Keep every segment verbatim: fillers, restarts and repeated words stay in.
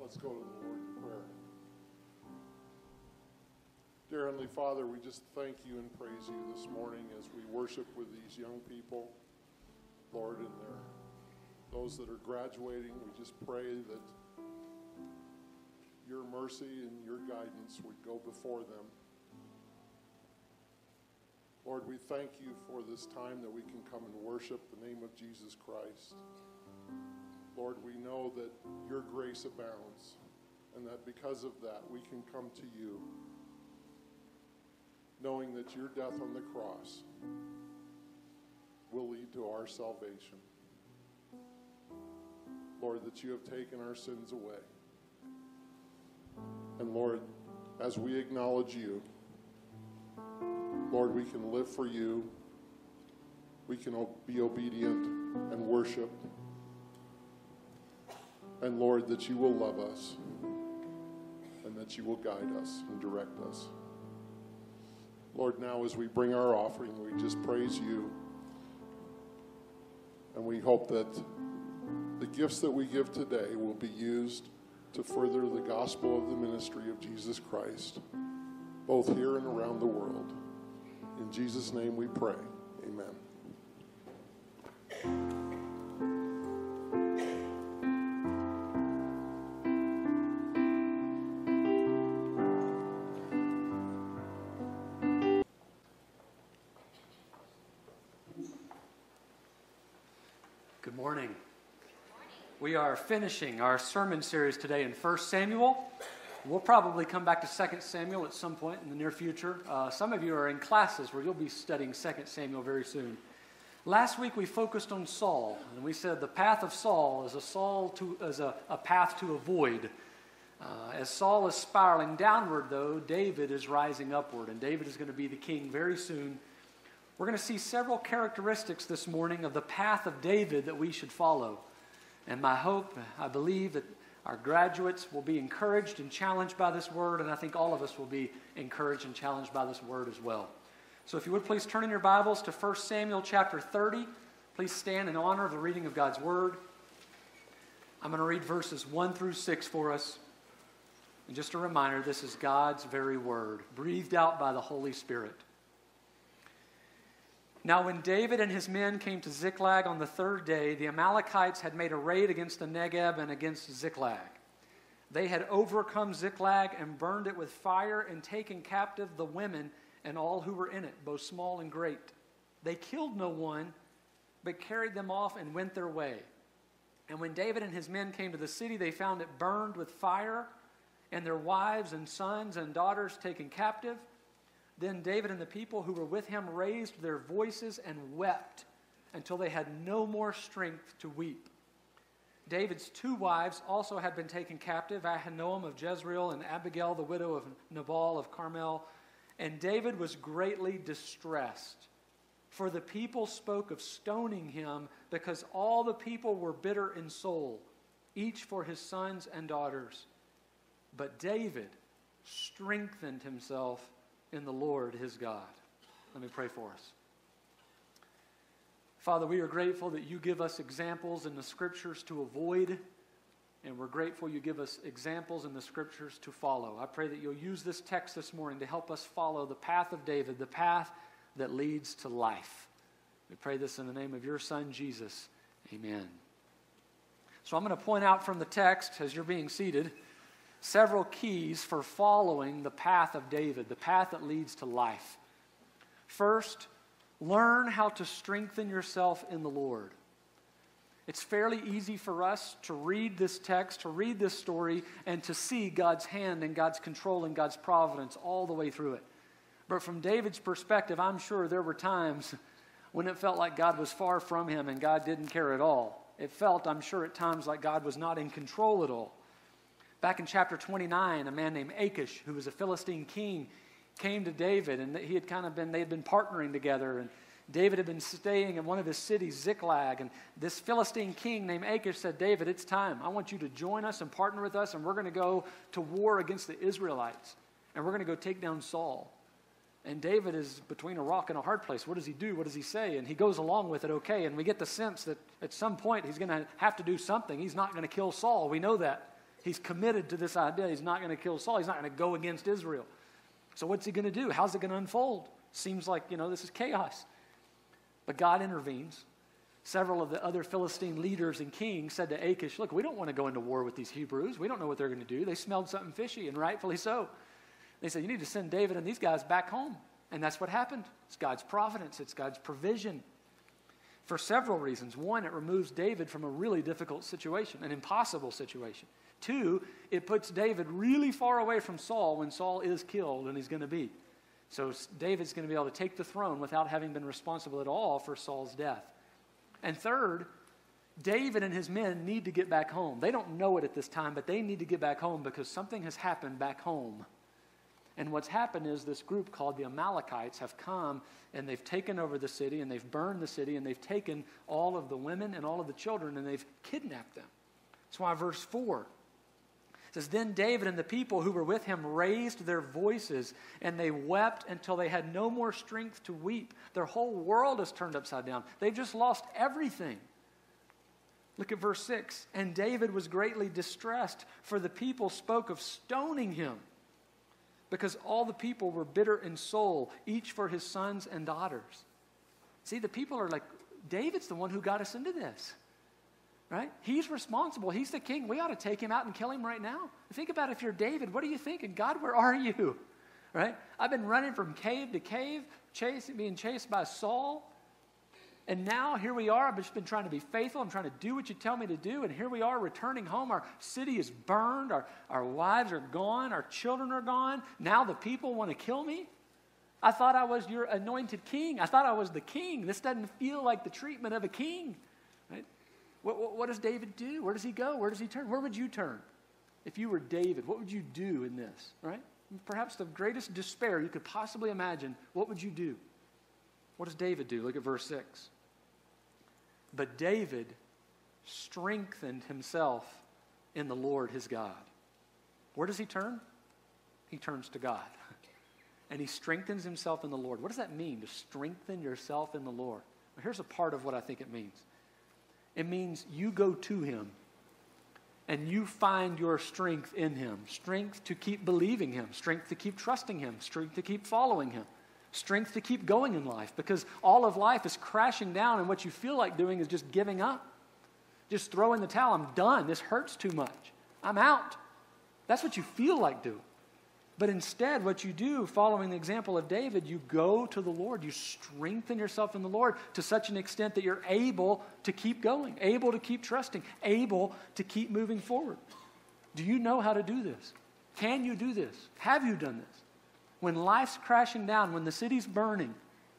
Let's go to the Lord in prayer. Dear Heavenly Father, we just thank you and praise you this morning as we worship with these young people, Lord, and their, those that are graduating. We just pray that your mercy and your guidance would go before them. Lord, we thank you for this time that we can come and worship the name of Jesus Christ. Lord, we know that your grace abounds, and that because of that we can come to you, knowing that your death on the cross will lead to our salvation. Lord, that you have taken our sins away. And Lord, as we acknowledge you, Lord, we can live for you. We can be obedient and worship. And Lord, that you will love us and that you will guide us and direct us. Lord, now as we bring our offering, we just praise you. And we hope that the gifts that we give today will be used to further the gospel of the ministry of Jesus Christ, both here and around the world. In Jesus' name we pray. Amen. Good morning. We are finishing our sermon series today in First Samuel. We'll probably come back to Second Samuel at some point in the near future. Uh, some of you are in classes where you'll be studying Second Samuel very soon. Last week we focused on Saul, and we said the path of Saul is a Saul to as a, a path to avoid. Uh, as Saul is spiraling downward, though, David is rising upward, and David is going to be the king very soon. We're going to see several characteristics this morning of the path of David that we should follow. And my hope, I believe, that our graduates will be encouraged and challenged by this word, and I think all of us will be encouraged and challenged by this word as well. So if you would please turn in your Bibles to First Samuel chapter thirty. Please stand in honor of the reading of God's word. I'm going to read verses one through six for us. And just a reminder, this is God's very word, breathed out by the Holy Spirit. Now when David and his men came to Ziklag on the third day, the Amalekites had made a raid against the Negeb and against Ziklag. They had overcome Ziklag and burned it with fire and taken captive the women and all who were in it, both small and great. They killed no one, but carried them off and went their way. And when David and his men came to the city, they found it burned with fire, and their wives and sons and daughters taken captive. Then David and the people who were with him raised their voices and wept until they had no more strength to weep. David's two wives also had been taken captive, Ahinoam of Jezreel and Abigail, the widow of Nabal of Carmel. And David was greatly distressed, for the people spoke of stoning him because all the people were bitter in soul, each for his sons and daughters. But David strengthened himself in the Lord his God. Let me pray for us. Father, we are grateful that you give us examples in the Scriptures to avoid, and we're grateful you give us examples in the Scriptures to follow. I pray that you'll use this text this morning to help us follow the path of David, the path that leads to life. We pray this in the name of your Son, Jesus. Amen. So I'm going to point out from the text, as you're being seated, several keys for following the path of David, the path that leads to life. First, learn how to strengthen yourself in the Lord. It's fairly easy for us to read this text, to read this story, and to see God's hand and God's control and God's providence all the way through it. But from David's perspective, I'm sure there were times when it felt like God was far from him and God didn't care at all. It felt, I'm sure, at times like God was not in control at all. Back in chapter twenty-nine, a man named Achish, who was a Philistine king, came to David, and he had kind of been, they had been partnering together, and David had been staying in one of his cities, Ziklag, and this Philistine king named Achish said, David, it's time. I want you to join us and partner with us, and we're going to go to war against the Israelites, and we're going to go take down Saul. And David is between a rock and a hard place. What does he do? What does he say? And he goes along with it okay, and we get the sense that at some point he's going to have to do something. He's not going to kill Saul. We know that. He's committed to this idea. He's not going to kill Saul. He's not going to go against Israel. So what's he going to do? How's it going to unfold? Seems like, you know, this is chaos. But God intervenes. Several of the other Philistine leaders and kings said to Achish, look, we don't want to go into war with these Hebrews. We don't know what they're going to do. They smelled something fishy, and rightfully so. They said, you need to send David and these guys back home. And that's what happened. It's God's providence. It's God's provision. For several reasons. One, it removes David from a really difficult situation, an impossible situation. Two, it puts David really far away from Saul when Saul is killed, and he's going to be. So David's going to be able to take the throne without having been responsible at all for Saul's death. And third, David and his men need to get back home. They don't know it at this time, but they need to get back home because something has happened back home. And what's happened is this group called the Amalekites have come and they've taken over the city and they've burned the city and they've taken all of the women and all of the children and they've kidnapped them. That's why verse four says, then David and the people who were with him raised their voices and they wept until they had no more strength to weep. Their whole world is turned upside down. They've just lost everything. Look at verse six. And David was greatly distressed, for the people spoke of stoning him, because all the people were bitter in soul, each for his sons and daughters. See, the people are like, David's the one who got us into this. Right? He's responsible. He's the king. We ought to take him out and kill him right now. Think about if you're David. What are you thinking? God, where are you? Right? I've been running from cave to cave, chasing, being chased by Saul. And now here we are. I've just been trying to be faithful. I'm trying to do what you tell me to do. And here we are returning home. Our city is burned. Our, our wives are gone. Our children are gone. Now the people want to kill me. I thought I was your anointed king. I thought I was the king. This doesn't feel like the treatment of a king. Right? What, what, what does David do? Where does he go? Where does he turn? Where would you turn? If you were David, what would you do in this? Right? Perhaps the greatest despair you could possibly imagine. What would you do? What does David do? Look at verse six. But David strengthened himself in the Lord his God. Where does he turn? He turns to God. And he strengthens himself in the Lord. What does that mean, to strengthen yourself in the Lord? Well, here's a part of what I think it means. It means you go to him and you find your strength in him. Strength to keep believing him. Strength to keep trusting him. Strength to keep following him. Strength to keep going in life, because all of life is crashing down and what you feel like doing is just giving up. Just throwing the towel. I'm done. This hurts too much. I'm out. That's what you feel like doing. But instead, what you do, following the example of David, you go to the Lord. You strengthen yourself in the Lord to such an extent that you're able to keep going, able to keep trusting, able to keep moving forward. Do you know how to do this? Can you do this? Have you done this? When life's crashing down, when the city's burning,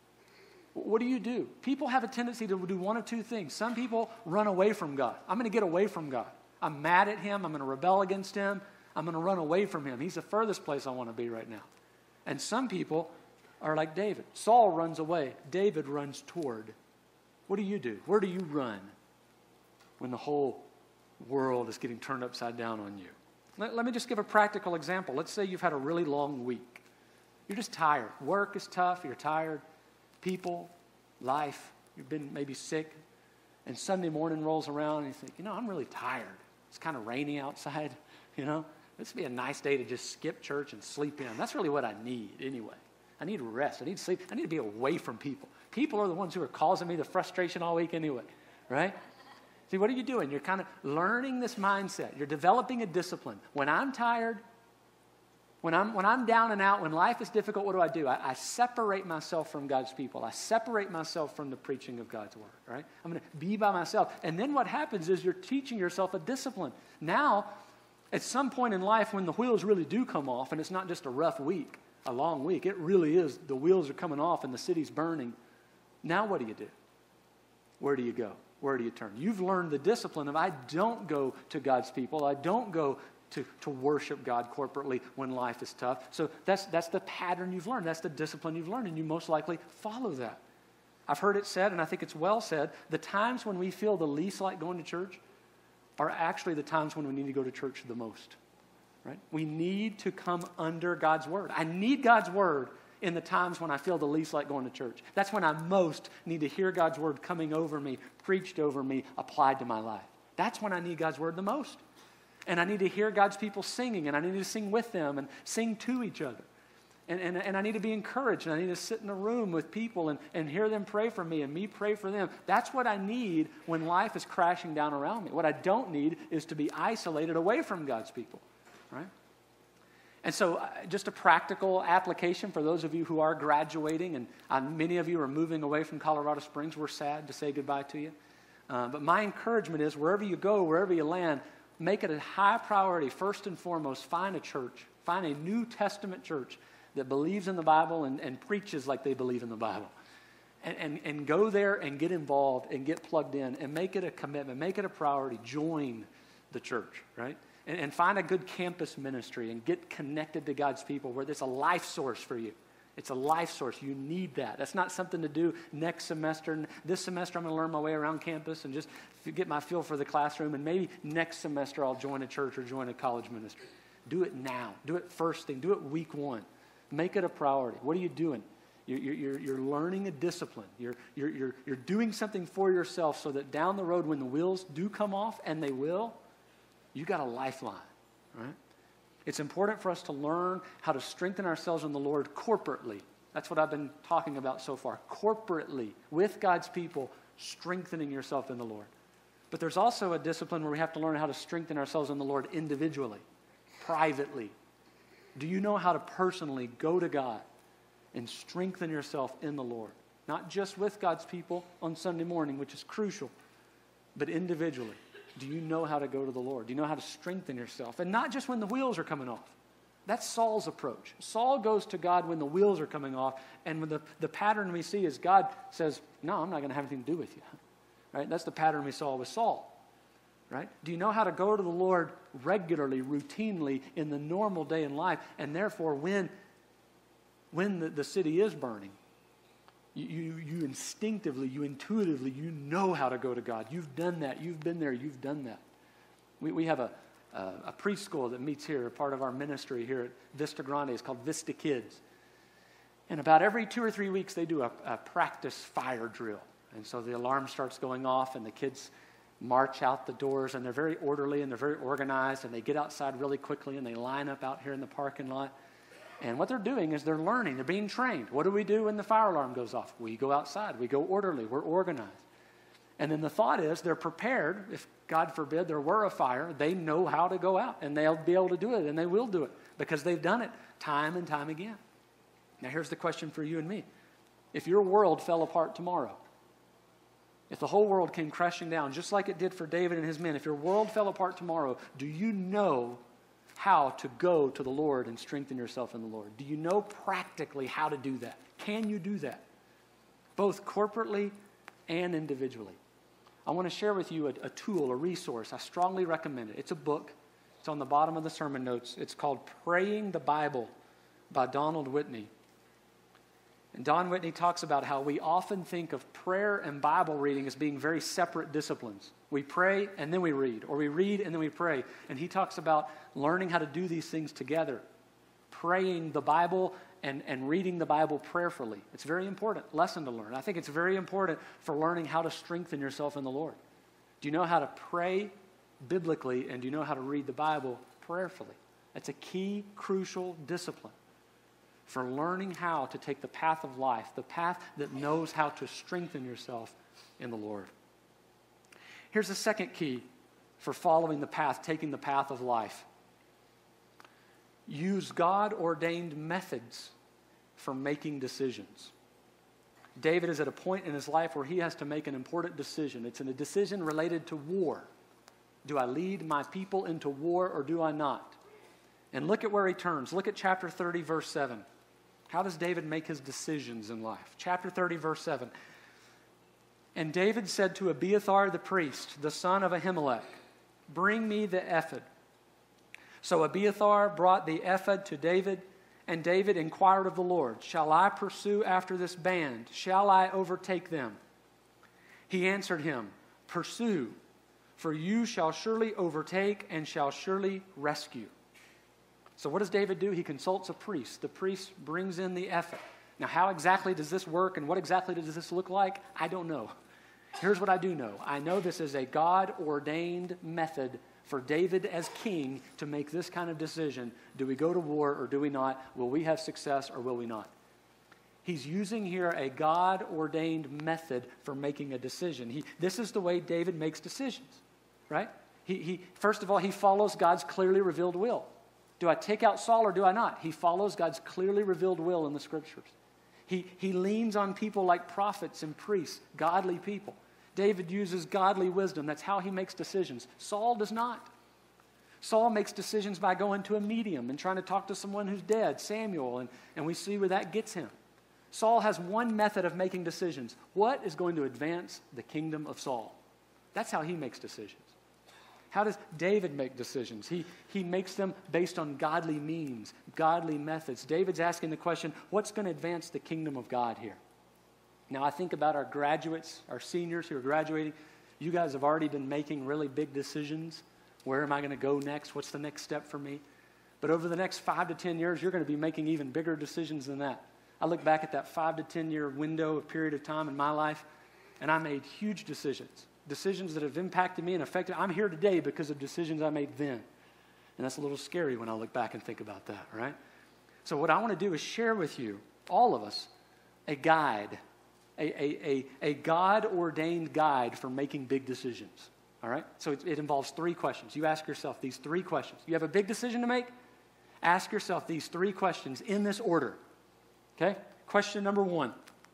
what do you do? People have a tendency to do one of two things. Some people run away from God. I'm going to get away from God. I'm mad at him. I'm going to rebel against him. I'm going to run away from him. He's the furthest place I want to be right now. And some people are like David. Saul runs away. David runs toward. What do you do? Where do you run when the whole world is getting turned upside down on you? Let, let me just give a practical example. Let's say you've had a really long week. You're just tired. Work is tough. You're tired. People, life. You've been maybe sick. And Sunday morning rolls around and you think, you know, I'm really tired. It's kind of rainy outside, you know. This would be a nice day to just skip church and sleep in. That's really what I need anyway. I need rest. I need sleep. I need to be away from people. People are the ones who are causing me the frustration all week anyway, right? See, what are you doing? You're kind of learning this mindset. You're developing a discipline. When I'm tired, When I'm, when I'm down and out, when life is difficult, what do I do? I, I separate myself from God's people. I separate myself from the preaching of God's word, right? I'm going to be by myself. And then what happens is you're teaching yourself a discipline. Now, at some point in life when the wheels really do come off, and it's not just a rough week, a long week, it really is, the wheels are coming off and the city's burning. Now what do you do? Where do you go? Where do you turn? You've learned the discipline of I don't go to God's people. I don't go To, to worship God corporately when life is tough. So that's, that's the pattern you've learned. That's the discipline you've learned, and you most likely follow that. I've heard it said, and I think it's well said, the times when we feel the least like going to church are actually the times when we need to go to church the most. Right? We need to come under God's word. I need God's word in the times when I feel the least like going to church. That's when I most need to hear God's word coming over me, preached over me, applied to my life. That's when I need God's word the most. And I need to hear God's people singing, and I need to sing with them and sing to each other. And, and, and I need to be encouraged, and I need to sit in a room with people and, and hear them pray for me and me pray for them. That's what I need when life is crashing down around me. What I don't need is to be isolated away from God's people, right? And so uh, just a practical application for those of you who are graduating, and uh, many of you are moving away from Colorado Springs. We're sad to say goodbye to you. Uh, but my encouragement is wherever you go, wherever you land, make it a high priority. First and foremost, find a church. Find a New Testament church that believes in the Bible and, and preaches like they believe in the Bible. And, and, and go there and get involved and get plugged in and make it a commitment. Make it a priority. Join the church, right? And, and find a good campus ministry and get connected to God's people where there's a life source for you. It's a life source. You need that. That's not something to do next semester. This semester I'm going to learn my way around campus and just get my feel for the classroom. And maybe next semester I'll join a church or join a college ministry. Do it now. Do it first thing. Do it week one. Make it a priority. What are you doing? You're, you're, you're learning a discipline. You're, you're, you're, you're doing something for yourself so that down the road when the wheels do come off, and they will, you got a lifeline, right? It's important for us to learn how to strengthen ourselves in the Lord corporately. That's what I've been talking about so far. Corporately, with God's people, strengthening yourself in the Lord. But there's also a discipline where we have to learn how to strengthen ourselves in the Lord individually, privately. Do you know how to personally go to God and strengthen yourself in the Lord? Not just with God's people on Sunday morning, which is crucial, but individually. Do you know how to go to the Lord? Do you know how to strengthen yourself? And not just when the wheels are coming off. That's Saul's approach. Saul goes to God when the wheels are coming off, and when the, the pattern we see is God says, no, I'm not going to have anything to do with you. Right? That's the pattern we saw with Saul. Right? Do you know how to go to the Lord regularly, routinely, in the normal day in life, and therefore when, when the, the city is burning, You, you, you instinctively, you intuitively, you know how to go to God. You've done that. You've been there. You've done that. We, we have a, a, a preschool that meets here, a part of our ministry here at Vista Grande. It's called Vista Kids. And about every two or three weeks, they do a, a practice fire drill. And so the alarm starts going off, and the kids march out the doors, and they're very orderly, and they're very organized, and they get outside really quickly, and they line up out here in the parking lot. And what they're doing is they're learning. They're being trained. What do we do when the fire alarm goes off? We go outside. We go orderly. We're organized. And then the thought is they're prepared. If, God forbid, there were a fire, they know how to go out. And they'll be able to do it. And they will do it because they've done it time and time again. Now, here's the question for you and me. If your world fell apart tomorrow, if the whole world came crashing down, just like it did for David and his men, if your world fell apart tomorrow, do you know how to go to the Lord and strengthen yourself in the Lord? Do you know practically how to do that? Can you do that? Both corporately and individually. I want to share with you a, a tool, a resource. I strongly recommend it. It's a book. It's on the bottom of the sermon notes. It's called Praying the Bible by Donald Whitney. And Don Whitney talks about how we often think of prayer and Bible reading as being very separate disciplines. We pray and then we read, or we read and then we pray. And he talks about learning how to do these things together. Praying the Bible and, and reading the Bible prayerfully. It's a very important lesson to learn. I think it's very important for learning how to strengthen yourself in the Lord. Do you know how to pray biblically, and do you know how to read the Bible prayerfully? That's a key, crucial discipline for learning how to take the path of life, the path that knows how to strengthen yourself in the Lord. Here's the second key for following the path, taking the path of life. Use God-ordained methods for making decisions. David is at a point in his life where he has to make an important decision. It's a decision related to war. Do I lead my people into war or do I not? And look at where he turns. Look at chapter thirty, verse seven. How does David make his decisions in life? Chapter thirty, verse seven. And David said to Abiathar the priest, the son of Ahimelech, bring me the ephod. So Abiathar brought the ephod to David, and David inquired of the Lord, shall I pursue after this band? Shall I overtake them? He answered him, pursue, for you shall surely overtake and shall surely rescue. So what does David do? He consults a priest. The priest brings in the ephod. Now, how exactly does this work and what exactly does this look like? I don't know. Here's what I do know. I know this is a God-ordained method for David as king to make this kind of decision. Do we go to war or do we not? Will we have success or will we not? He's using here a God-ordained method for making a decision. He, this is the way David makes decisions, right? He, he, first of all, he follows God's clearly revealed will. Do I take out Saul or do I not? He follows God's clearly revealed will in the Scriptures. He, he leans on people like prophets and priests, godly people. David uses godly wisdom. That's how he makes decisions. Saul does not. Saul makes decisions by going to a medium and trying to talk to someone who's dead, Samuel, and, and we see where that gets him. Saul has one method of making decisions. What is going to advance the kingdom of Saul? That's how he makes decisions. How does David make decisions? He, he makes them based on godly means, godly methods. David's asking the question, what's going to advance the kingdom of God here? Now, I think about our graduates, our seniors who are graduating. You guys have already been making really big decisions. Where am I going to go next? What's the next step for me? But over the next five to ten years, you're going to be making even bigger decisions than that. I look back at that five to ten year window of period of time in my life, and I made huge decisions. Decisions that have impacted me and affected. I'm here today because of decisions I made then. And that's a little scary when I look back and think about that, right? So what I want to do is share with you, all of us, a guide, a, a, a, a God-ordained guide for making big decisions, all right? So it, it involves three questions. You ask yourself these three questions. You have a big decision to make? Ask yourself these three questions in this order, okay? Question number one.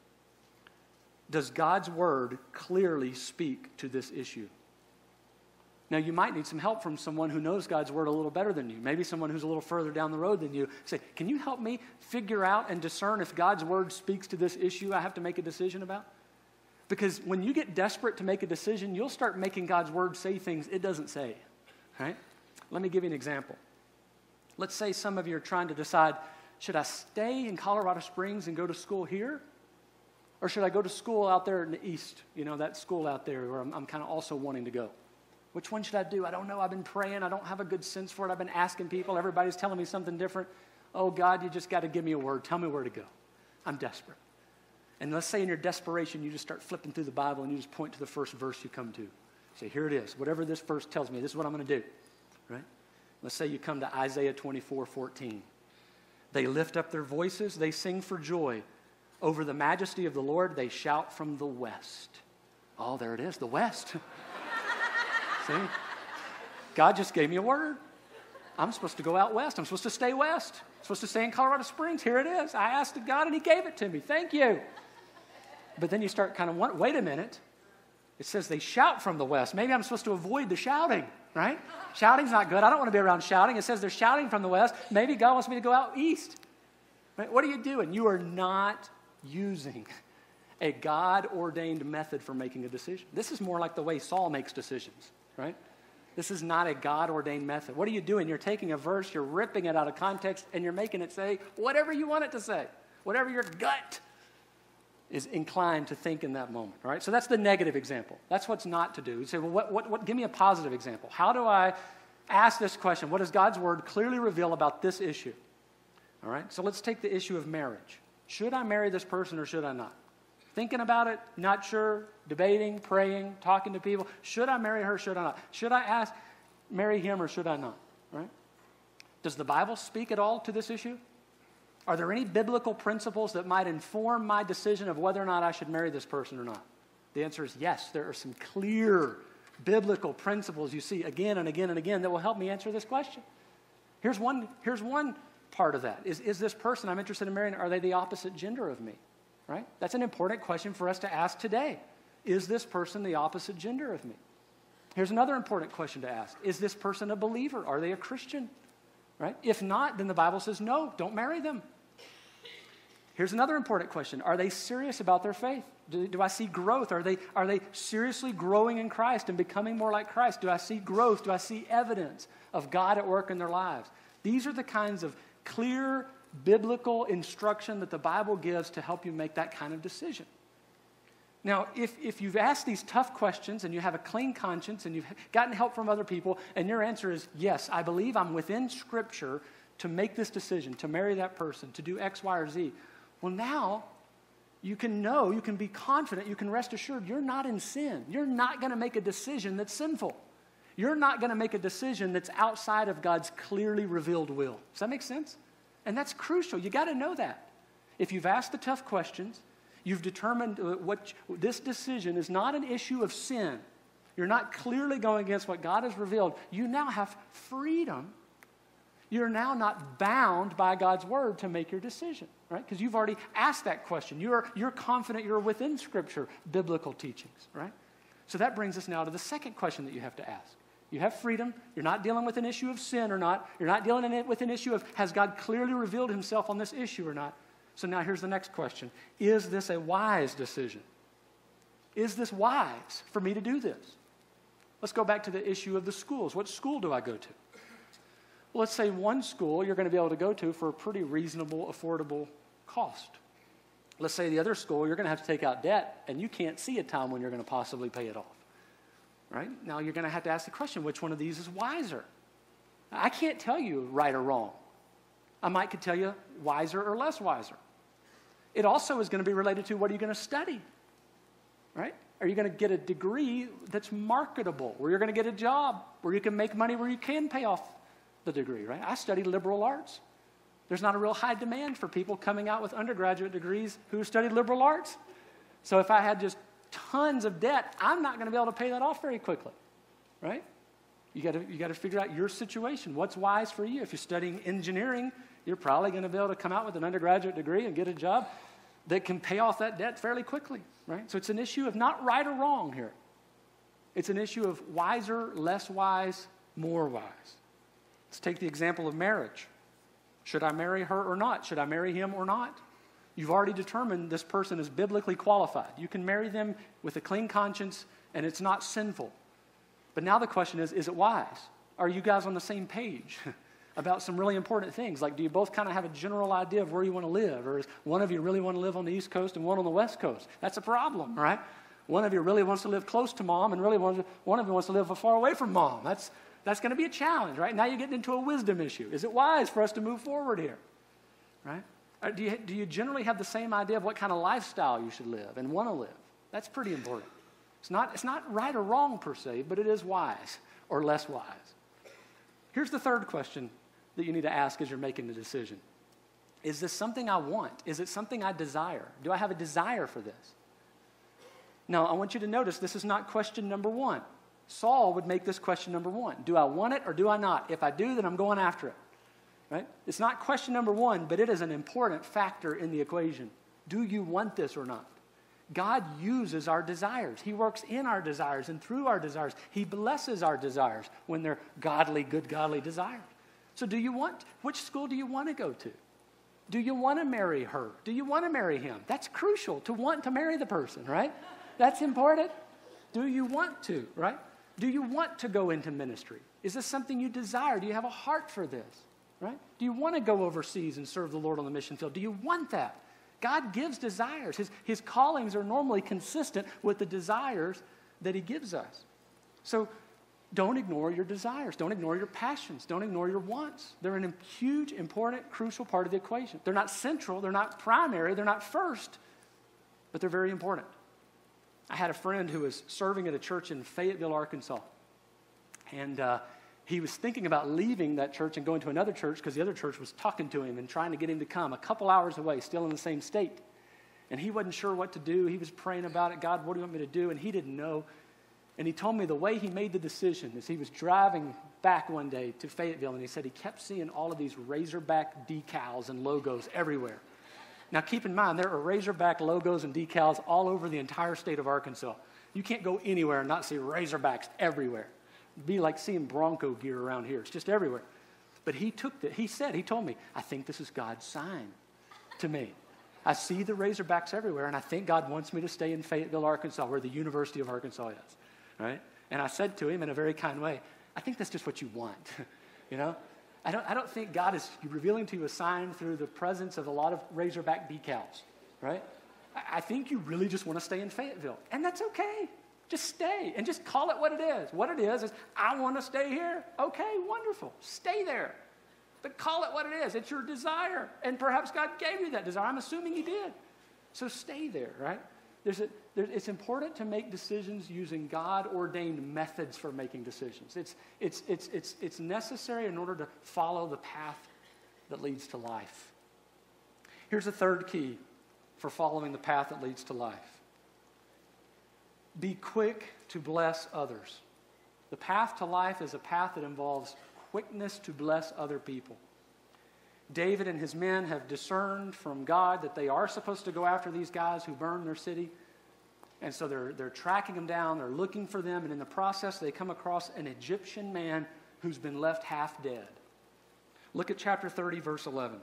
Does God's word clearly speak to this issue? Now, you might need some help from someone who knows God's word a little better than you. Maybe someone who's a little further down the road than you. Say, can you help me figure out and discern if God's word speaks to this issue I have to make a decision about? Because when you get desperate to make a decision, you'll start making God's word say things it doesn't say, right? Let me give you an example. Let's say some of you are trying to decide, should I stay in Colorado Springs and go to school here? Or should I go to school out there in the east, you know, that school out there where I'm, I'm kind of also wanting to go? Which one should I do? I don't know. I've been praying. I don't have a good sense for it. I've been asking people. Everybody's telling me something different. Oh, God, you just got to give me a word. Tell me where to go. I'm desperate. And let's say in your desperation, you just start flipping through the Bible and you just point to the first verse you come to. Say, here it is. Whatever this verse tells me, this is what I'm going to do, right? Let's say you come to Isaiah twenty-four fourteen. They lift up their voices. They sing for joy. Over the majesty of the Lord, they shout from the west. Oh, there it is, the west. See? God just gave me a word. I'm supposed to go out west. I'm supposed to stay west. I'm supposed to stay in Colorado Springs. Here it is. I asked God and he gave it to me. Thank you. But then you start kind of wondering, wait a minute. It says they shout from the west. Maybe I'm supposed to avoid the shouting, right? Shouting's not good. I don't want to be around shouting. It says they're shouting from the west. Maybe God wants me to go out east. Right? What are you doing? You are not using a God-ordained method for making a decision. This is more like the way Saul makes decisions, right? This is not a God-ordained method. What are you doing? You're taking a verse, you're ripping it out of context, and you're making it say whatever you want it to say, whatever your gut is inclined to think in that moment, all right? So that's the negative example. That's what's not to do. You say, well, what, what, what, give me a positive example. How do I ask this question? What does God's word clearly reveal about this issue? All right, so let's take the issue of marriage. Should I marry this person or should I not? Thinking about it, not sure, debating, praying, talking to people. Should I marry her, should I not? Should I ask, marry him or should I not? Right? Does the Bible speak at all to this issue? Are there any biblical principles that might inform my decision of whether or not I should marry this person or not? The answer is yes. There are some clear biblical principles you see again and again and again that will help me answer this question. Here's one, here's one part of that. Is, is this person I'm interested in marrying, are they the opposite gender of me? Right? That's an important question for us to ask today. Is this person the opposite gender of me? Here's another important question to ask. Is this person a believer? Are they a Christian? Right? If not, then the Bible says, no, don't marry them. Here's another important question. Are they serious about their faith? Do, do I see growth? Are they, are they seriously growing in Christ and becoming more like Christ? Do I see growth? Do I see evidence of God at work in their lives? These are the kinds of clear biblical instruction that the Bible gives to help you make that kind of decision. Now, if, if you've asked these tough questions and you have a clean conscience and you've gotten help from other people and your answer is, yes, I believe I'm within Scripture to make this decision, to marry that person, to do X, Y, or Z, well, now you can know, you can be confident, you can rest assured you're not in sin. You're not going to make a decision that's sinful. you're not going to make a decision that's outside of God's clearly revealed will. Does that make sense? And that's crucial. You got to know that. If you've asked the tough questions, you've determined what this decision is not an issue of sin. You're not clearly going against what God has revealed. You now have freedom. You're now not bound by God's word to make your decision, right? Because you've already asked that question. You're, you're confident you're within Scripture, biblical teachings, right? So that brings us now to the second question that you have to ask. You have freedom. You're not dealing with an issue of sin or not. You're not dealing with an issue of has God clearly revealed himself on this issue or not. So now here's the next question. Is this a wise decision? Is this wise for me to do this? Let's go back to the issue of the schools. What school do I go to? Well, let's say one school you're going to be able to go to for a pretty reasonable, affordable cost. Let's say the other school you're going to have to take out debt, and you can't see a time when you're going to possibly pay it off. Right? Now you're going to have to ask the question, which one of these is wiser? I can't tell you right or wrong. I might could tell you wiser or less wiser. It also is going to be related to what are you going to study? Right? Are you going to get a degree that's marketable, where you're going to get a job, where you can make money, where you can pay off the degree, right? I studied liberal arts. There's not a real high demand for people coming out with undergraduate degrees who studied liberal arts. So if I had just tons of debt, I'm not going to be able to pay that off very quickly, right? You got to you got to figure out your situation. What's wise for you? If you're studying engineering, you're probably going to be able to come out with an undergraduate degree and get a job that can pay off that debt fairly quickly, right? So it's an issue of not right or wrong here. It's an issue of wiser, less wise, more wise. Let's take the example of marriage. Should I marry her or not? Should I marry him or not? You've already determined this person is biblically qualified. You can marry them with a clean conscience, and it's not sinful. But now the question is, is it wise? Are you guys on the same page about some really important things? Like, do you both kind of have a general idea of where you want to live? Or does one of you really want to live on the East Coast and one on the West Coast? That's a problem, right? One of you really wants to live close to mom, and really wants, one of you wants to live far away from mom. That's That's going to be a challenge, right? Now you're getting into a wisdom issue. Is it wise for us to move forward here, right? Or do you, do you generally have the same idea of what kind of lifestyle you should live and want to live? That's pretty important. It's not, it's not right or wrong per se, but it is wise or less wise. Here's the third question that you need to ask as you're making the decision. Is this something I want? Is it something I desire? Do I have a desire for this? Now, I want you to notice this is not question number one. Saul would make this question number one. Do I want it or do I not? If I do, then I'm going after it. Right? It's not question number one, but it is an important factor in the equation. Do you want this or not? God uses our desires. He works in our desires and through our desires. He blesses our desires when they're godly, good, godly desires. So do you want, which school do you want to go to? Do you want to marry her? Do you want to marry him? That's crucial, to want to marry the person, right? That's important. Do you want to, right? Do you want to go into ministry? Is this something you desire? Do you have a heart for this, right? Do you want to go overseas and serve the Lord on the mission field? Do you want that? God gives desires. His, his callings are normally consistent with the desires that he gives us. So don't ignore your desires. Don't ignore your passions. Don't ignore your wants. They're a huge, important, crucial part of the equation. They're not central. They're not primary. They're not first, but they're very important. I had a friend who was serving at a church in Fayetteville, Arkansas. And uh, he was thinking about leaving that church and going to another church because the other church was talking to him and trying to get him to come a couple hours away, still in the same state. And he wasn't sure what to do. He was praying about it. God, what do you want me to do? And he didn't know. And he told me the way he made the decision is he was driving back one day to Fayetteville, and he said he kept seeing all of these Razorback decals and logos everywhere. Now, keep in mind, there are Razorback logos and decals all over the entire state of Arkansas. You can't go anywhere and not see Razorbacks everywhere. It'd be like seeing Bronco gear around here. It's just everywhere. But he took the, he said, he told me, I think this is God's sign to me. I see the Razorbacks everywhere, and I think God wants me to stay in Fayetteville, Arkansas, where the University of Arkansas is, right? And I said to him in a very kind way, I think that's just what you want, you know? I don't, I don't think God is revealing to you a sign through the presence of a lot of Razorback decals, right? I, I think you really just want to stay in Fayetteville, and that's okay. Just stay and just call it what it is. What it is is, I want to stay here. Okay, wonderful. Stay there. But call it what it is. It's your desire, and perhaps God gave you that desire. I'm assuming he did. So stay there, right? There's a, there, it's important to make decisions using God-ordained methods for making decisions. It's, it's, it's, it's, it's necessary in order to follow the path that leads to life. Here's a third key for following the path that leads to life. Be quick to bless others. The path to life is a path that involves quickness to bless other people. David and his men have discerned from God that they are supposed to go after these guys who burned their city. And so they're, they're tracking them down, they're looking for them, and in the process they come across an Egyptian man who's been left half dead. Look at chapter thirty, verse eleven.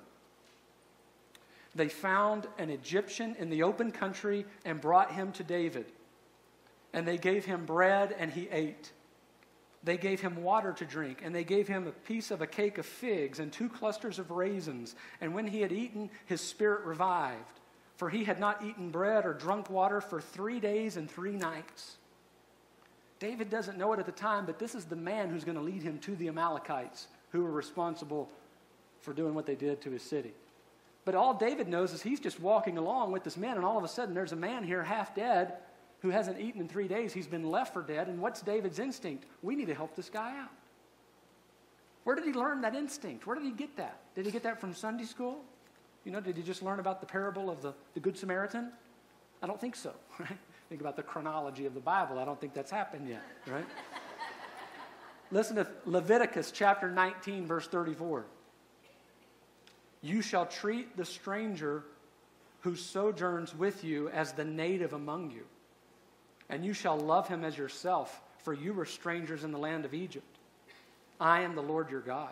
They found an Egyptian in the open country and brought him to David. And they gave him bread and he ate. They gave him water to drink, and they gave him a piece of a cake of figs and two clusters of raisins. And when he had eaten, his spirit revived, for he had not eaten bread or drunk water for three days and three nights. David doesn't know it at the time, but this is the man who's going to lead him to the Amalekites, who were responsible for doing what they did to his city. But all David knows is he's just walking along with this man, and all of a sudden there's a man here half dead who hasn't eaten in three days. He's been left for dead. And what's David's instinct? We need to help this guy out. Where did he learn that instinct? Where did he get that? Did he get that from Sunday school? You know, did he just learn about the parable of the, the Good Samaritan? I don't think so, right? Think about the chronology of the Bible. I don't think that's happened yet, right? Listen to Leviticus chapter nineteen, verse thirty-four. You shall treat the stranger who sojourns with you as the native among you. And you shall love him as yourself, for you were strangers in the land of Egypt. I am the Lord your God.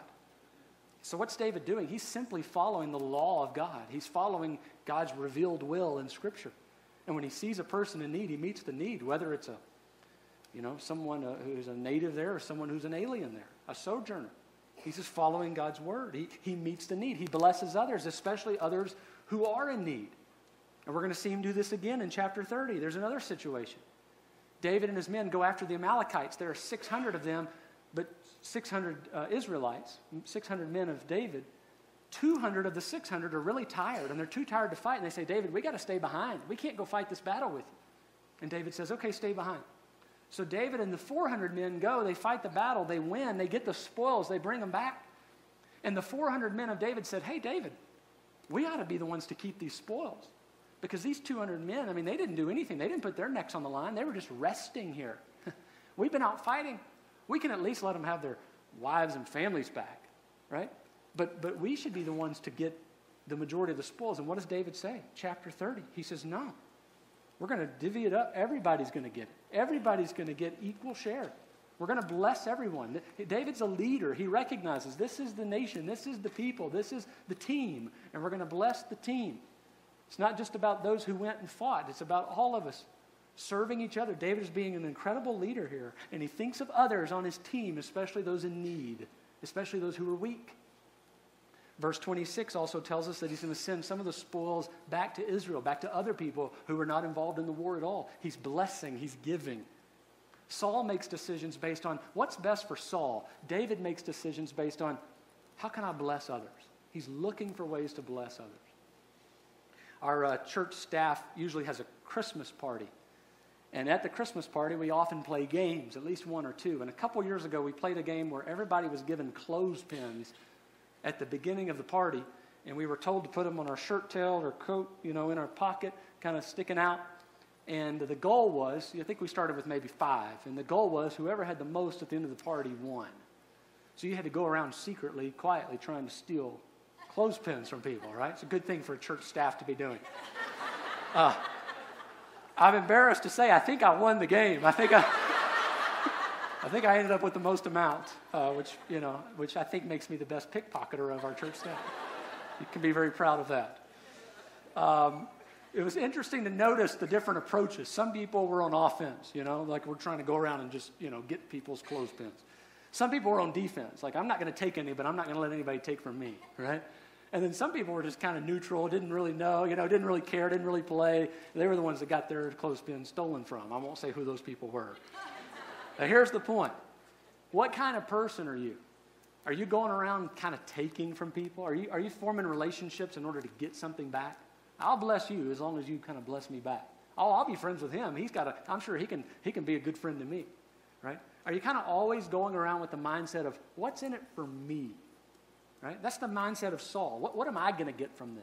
So what's David doing? He's simply following the law of God. He's following God's revealed will in Scripture. And when he sees a person in need, he meets the need, whether it's a, you know, someone uh, who's a native there or someone who's an alien there, a sojourner. He's just following God's word. He, he meets the need. He blesses others, especially others who are in need. And we're going to see him do this again in chapter thirty. There's another situation. David and his men go after the Amalekites. There are six hundred of them, but six hundred uh, Israelites, six hundred men of David. two hundred of the six hundred are really tired, and they're too tired to fight. And they say, David, we got to stay behind. We can't go fight this battle with you. And David says, okay, stay behind. So David and the four hundred men go. They fight the battle. They win. They get the spoils. They bring them back. And the four hundred men of David said, hey, David, we ought to be the ones to keep these spoils. Because these two hundred men, I mean, they didn't do anything. They didn't put their necks on the line. They were just resting here. We've been out fighting. We can at least let them have their wives and families back, right? But but we should be the ones to get the majority of the spoils. And what does David say? Chapter thirty. He says, no. We're going to divvy it up. Everybody's going to get it. Everybody's going to get equal share. We're going to bless everyone. David's a leader. He recognizes this is the nation. This is the people. This is the team. And we're going to bless the team. It's not just about those who went and fought. It's about all of us serving each other. David is being an incredible leader here. And he thinks of others on his team, especially those in need, especially those who are weak. Verse twenty-six also tells us that he's going to send some of the spoils back to Israel, back to other people who were not involved in the war at all. He's blessing. He's giving. Saul makes decisions based on what's best for Saul. David makes decisions based on how can I bless others? He's looking for ways to bless others. Our uh, church staff usually has a Christmas party. And at the Christmas party, we often play games, at least one or two. And a couple years ago, we played a game where everybody was given clothespins at the beginning of the party. And we were told to put them on our shirt tail or coat, you know, in our pocket, kind of sticking out. And the goal was, I think we started with maybe five. And the goal was whoever had the most at the end of the party won. So you had to go around secretly, quietly trying to steal clothespins from people, right? It's a good thing for a church staff to be doing. Uh, I'm embarrassed to say I think I won the game. I think I, I think I ended up with the most amount, uh, which you know, which I think makes me the best pickpocketer of our church staff. You can be very proud of that. Um, it was interesting to notice the different approaches. Some people were on offense, you know, like we're trying to go around and just you know get people's clothespins. Some people were on defense, like I'm not going to take any, but I'm not going to let anybody take from me, right? And then some people were just kind of neutral, didn't really know, you know, didn't really care, didn't really play. They were the ones that got their clothespins stolen from. I won't say who those people were. Now, here's the point. What kind of person are you? Are you going around kind of taking from people? Are you, are you forming relationships in order to get something back? I'll bless you as long as you kind of bless me back. Oh, I'll be friends with him. He's got a, I'm sure he can, he can be a good friend to me, right? Are you kind of always going around with the mindset of, what's in it for me, right? That's the mindset of Saul. What, what am I going to get from this?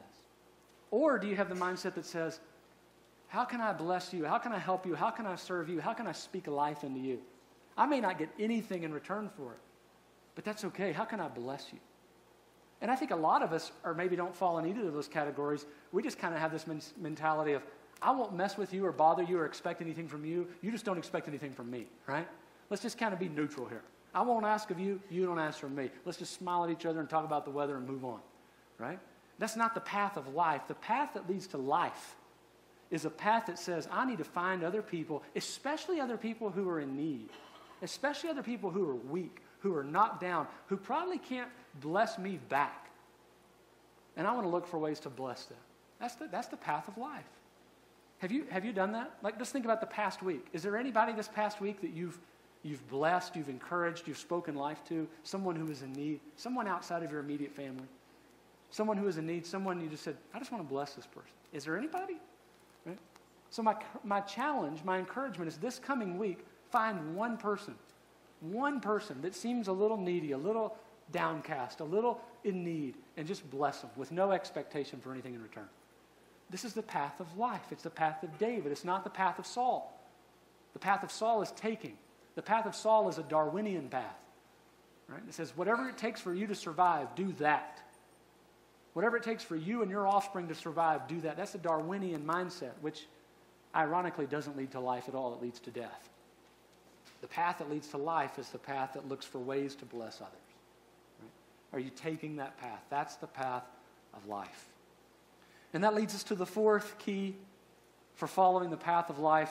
Or do you have the mindset that says, how can I bless you? How can I help you? How can I serve you? How can I speak life into you? I may not get anything in return for it, but that's okay. How can I bless you? And I think a lot of us, or maybe don't fall in either of those categories, we just kind of have this men- mentality of, I won't mess with you or bother you or expect anything from you. You just don't expect anything from me, right? Let's just kind of be neutral here. I won't ask of you. You don't ask from me. Let's just smile at each other and talk about the weather and move on, right? That's not the path of life. The path that leads to life is a path that says, I need to find other people, especially other people who are in need, especially other people who are weak, who are knocked down, who probably can't bless me back. And I want to look for ways to bless them. That's the, that's the path of life. Have you, have you done that? Like, just think about the past week. Is there anybody this past week that you've, you've blessed, you've encouraged, you've spoken life to? Someone who is in need? Someone outside of your immediate family? Someone who is in need? Someone you just said, I just want to bless this person. Is there anybody? Right? So my, my challenge, my encouragement is this coming week, find one person, one person that seems a little needy, a little downcast, a little in need, and just bless them with no expectation for anything in return. This is the path of life. It's the path of David. It's not the path of Saul. The path of Saul is taking. The path of Saul is a Darwinian path. Right? It says, whatever it takes for you to survive, do that. Whatever it takes for you and your offspring to survive, do that. That's a Darwinian mindset, which ironically doesn't lead to life at all. It leads to death. The path that leads to life is the path that looks for ways to bless others. Right? Are you taking that path? That's the path of life. And that leads us to the fourth key for following the path of life,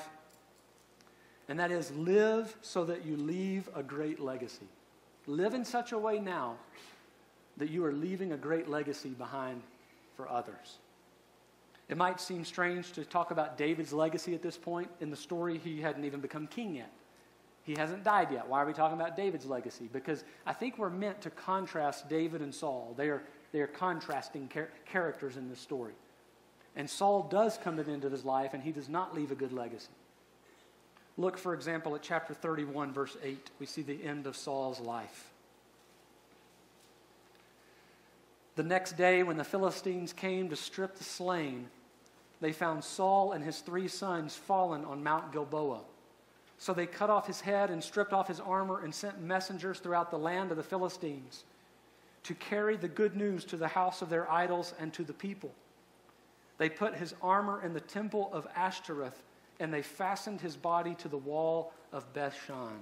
and that is live so that you leave a great legacy. Live in such a way now that you are leaving a great legacy behind for others. It might seem strange to talk about David's legacy at this point. In the story, he hadn't even become king yet. He hasn't died yet. Why are we talking about David's legacy? Because I think we're meant to contrast David and Saul. They are, they are contrasting char- characters in this story. And Saul does come to the end of his life, and he does not leave a good legacy. Look, for example, at chapter thirty-one, verse eight. We see the end of Saul's life. The next day, when the Philistines came to strip the slain, they found Saul and his three sons fallen on Mount Gilboa. So they cut off his head and stripped off his armor and sent messengers throughout the land of the Philistines to carry the good news to the house of their idols and to the people. They put his armor in the temple of Ashtoreth, and they fastened his body to the wall of Bethshan.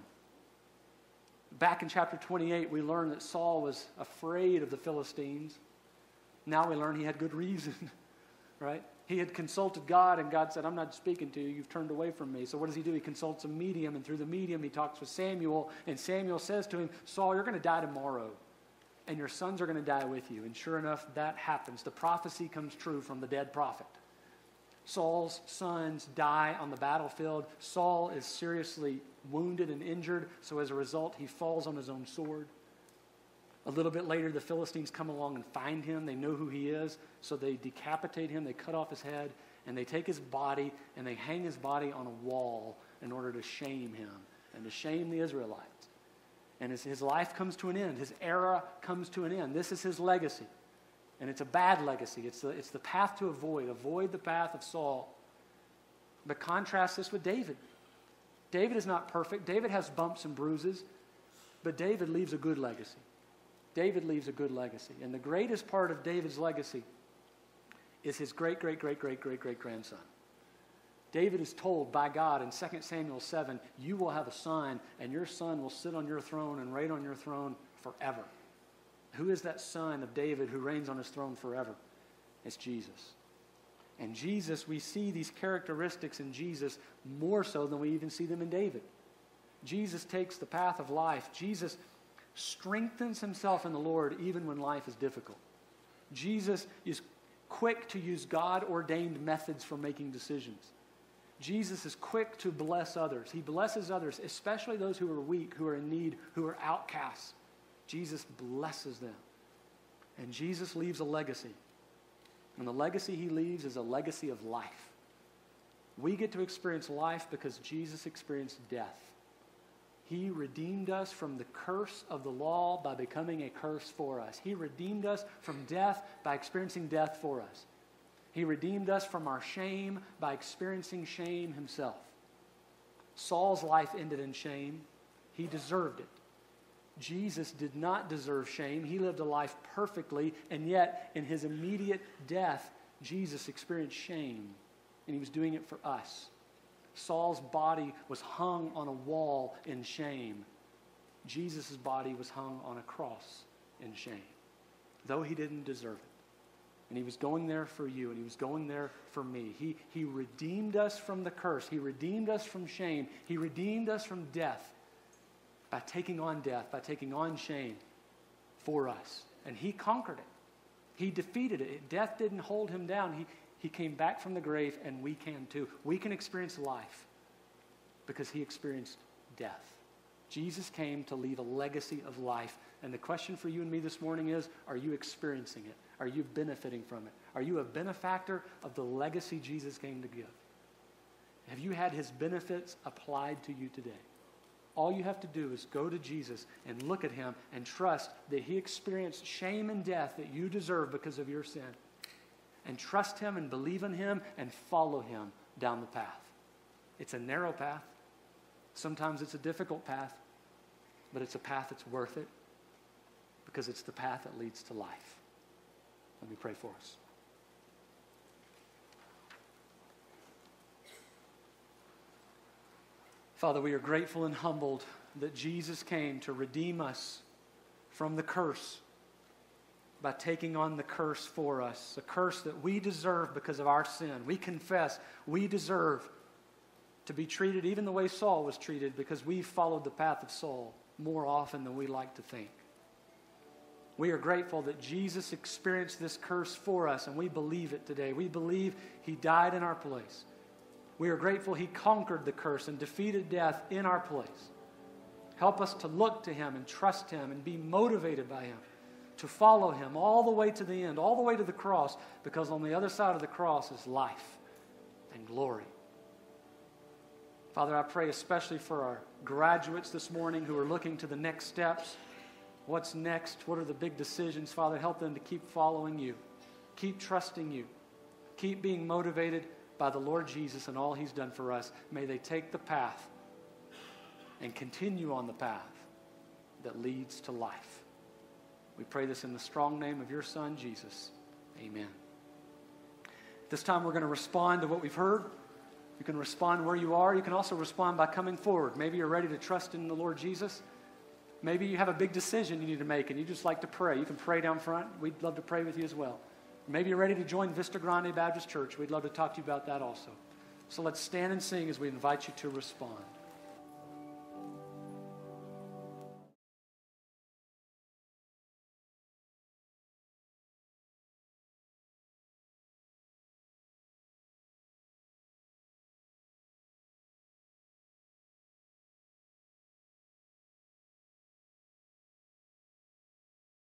Back in chapter twenty-eight, we learn that Saul was afraid of the Philistines. Now we learn he had good reason, right? He had consulted God, and God said, I'm not speaking to you. You've turned away from me. So what does he do? He consults a medium, and through the medium, he talks with Samuel, and Samuel says to him, Saul, you're going to die tomorrow, and your sons are going to die with you. And sure enough, that happens. The prophecy comes true from the dead prophet. Saul's sons die on the battlefield. Saul is seriously wounded and injured, so as a result, he falls on his own sword. A little bit later, the Philistines come along and find him. They know who he is, so they decapitate him. They cut off his head, and they take his body, and they hang his body on a wall in order to shame him and to shame the Israelites. And his, his life comes to an end. His era comes to an end. This is his legacy. And it's a bad legacy. It's the, it's the path to avoid. Avoid the path of Saul. But contrast this with David. David is not perfect. David has bumps and bruises. But David leaves a good legacy. David leaves a good legacy. And the greatest part of David's legacy is his great, great, great, great, great, great grandson. David is told by God in Second Samuel seven, you will have a son, and your son will sit on your throne and reign on your throne forever. Who is that son of David who reigns on his throne forever? It's Jesus. And Jesus, we see these characteristics in Jesus more so than we even see them in David. Jesus takes the path of life. Jesus strengthens himself in the Lord even when life is difficult. Jesus is quick to use God-ordained methods for making decisions. Jesus is quick to bless others. He blesses others, especially those who are weak, who are in need, who are outcasts. Jesus blesses them. And Jesus leaves a legacy. And the legacy he leaves is a legacy of life. We get to experience life because Jesus experienced death. He redeemed us from the curse of the law by becoming a curse for us. He redeemed us from death by experiencing death for us. He redeemed us from our shame by experiencing shame himself. Saul's life ended in shame. He deserved it. Jesus did not deserve shame. He lived a life perfectly, and yet in his immediate death, Jesus experienced shame, and he was doing it for us. Saul's body was hung on a wall in shame. Jesus' body was hung on a cross in shame, though he didn't deserve it. And he was going there for you, and he was going there for me. He, he redeemed us from the curse. He redeemed us from shame. He redeemed us from death by taking on death, by taking on shame for us. And he conquered it. He defeated it. Death didn't hold him down. He, he came back from the grave, and we can too. We can experience life because he experienced death. Jesus came to leave a legacy of life. And the question for you and me this morning is, are you experiencing it? Are you benefiting from it? Are you a benefactor of the legacy Jesus came to give? Have you had his benefits applied to you today? All you have to do is go to Jesus and look at him and trust that he experienced shame and death that you deserve because of your sin. And trust him and believe in him and follow him down the path. It's a narrow path. Sometimes it's a difficult path, but it's a path that's worth it because it's the path that leads to life. Let me pray for us. Father, we are grateful and humbled that Jesus came to redeem us from the curse by taking on the curse for us, a curse that we deserve because of our sin. We confess we deserve to be treated even the way Saul was treated because we followed the path of Saul more often than we like to think. We are grateful that Jesus experienced this curse for us, and we believe it today. We believe he died in our place. We are grateful he conquered the curse and defeated death in our place. Help us to look to him and trust him and be motivated by him, to follow him all the way to the end, all the way to the cross, because on the other side of the cross is life and glory. Father, I pray especially for our graduates this morning who are looking to the next steps. What's next? What are the big decisions? Father, help them to keep following you. Keep trusting you. Keep being motivated by the Lord Jesus and all he's done for us. May they take the path and continue on the path that leads to life. We pray this in the strong name of your Son, Jesus. Amen. This time we're going to respond to what we've heard. You can respond where you are. You can also respond by coming forward. Maybe you're ready to trust in the Lord Jesus. Maybe you have a big decision you need to make and you just like to pray. You can pray down front. We'd love to pray with you as well. Maybe you're ready to join Vista Grande Baptist Church. We'd love to talk to you about that also. So let's stand and sing as we invite you to respond.